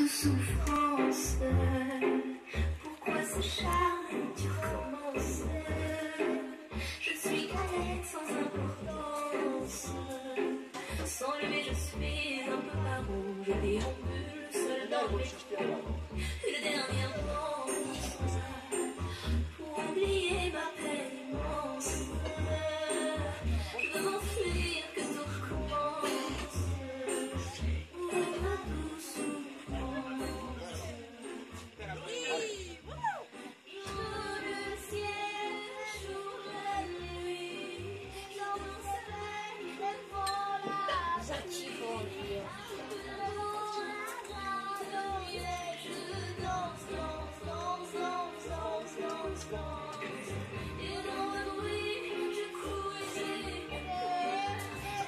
de souffrance. Pourquoi s'acharner, tu recommences? Je suis cadette sans importance. Sans lui, je suis un peu paro. Je déambule seul dans le métro. Une dernière danse pour oublier ma peine immense. Je veux m'enfuir, que tout recommence. Pour ma douce souffrance. Jour le ciel, jour la nuit. J'en serai devant la nuit. Je danse, danse, danse, danse, danse, danse, danse. Et dans le bruit, je cours et j'éclaire.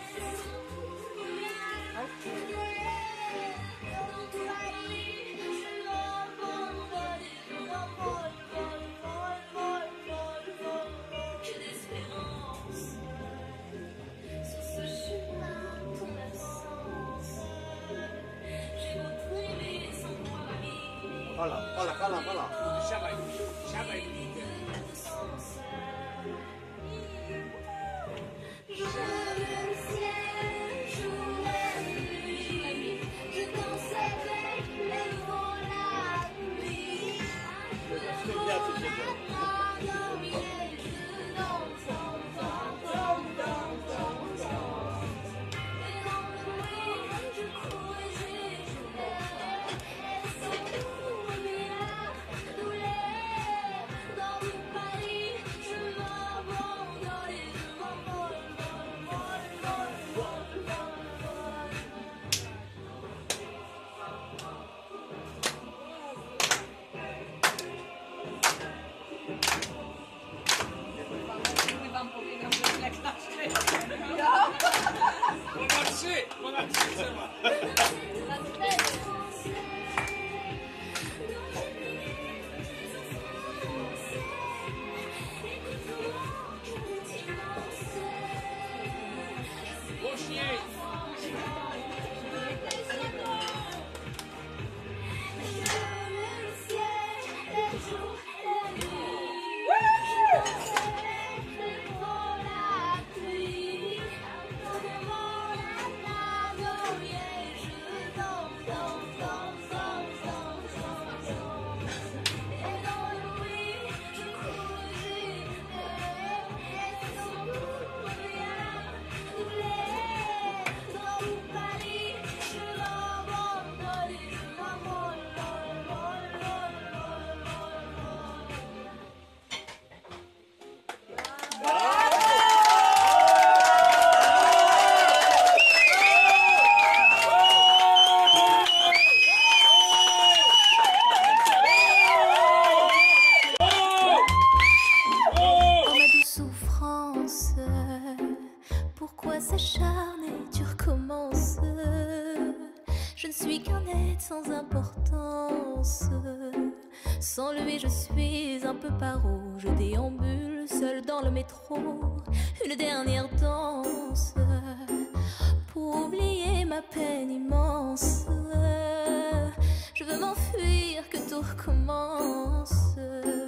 Dans tout la nuit, je m'abandonne et je m'envole, vole, vole, vole, vole, vole. Que d'espérance sur ce chemin, ton absence. J'ai beau trimer sans toi, vie. Cala. Je le ciel, jour la nuit. Je danse avec les vents la nuit. Je danse, et dans le bruit, je cours et j'éclaire. Et sans douleur, dans tout Paris, je m'abandonne et je m'envole, vole, vole, vole, vole, vole. Oh ma douce souffrance, pourquoi s'acharner, tu recommences? Je ne suis qu'un être sans importance. Sans lui, je suis un peu paro. Je déambule seul dans le métro. Une dernière danse pour oublier ma peine immense. Je veux m'enfuir, que tout recommence.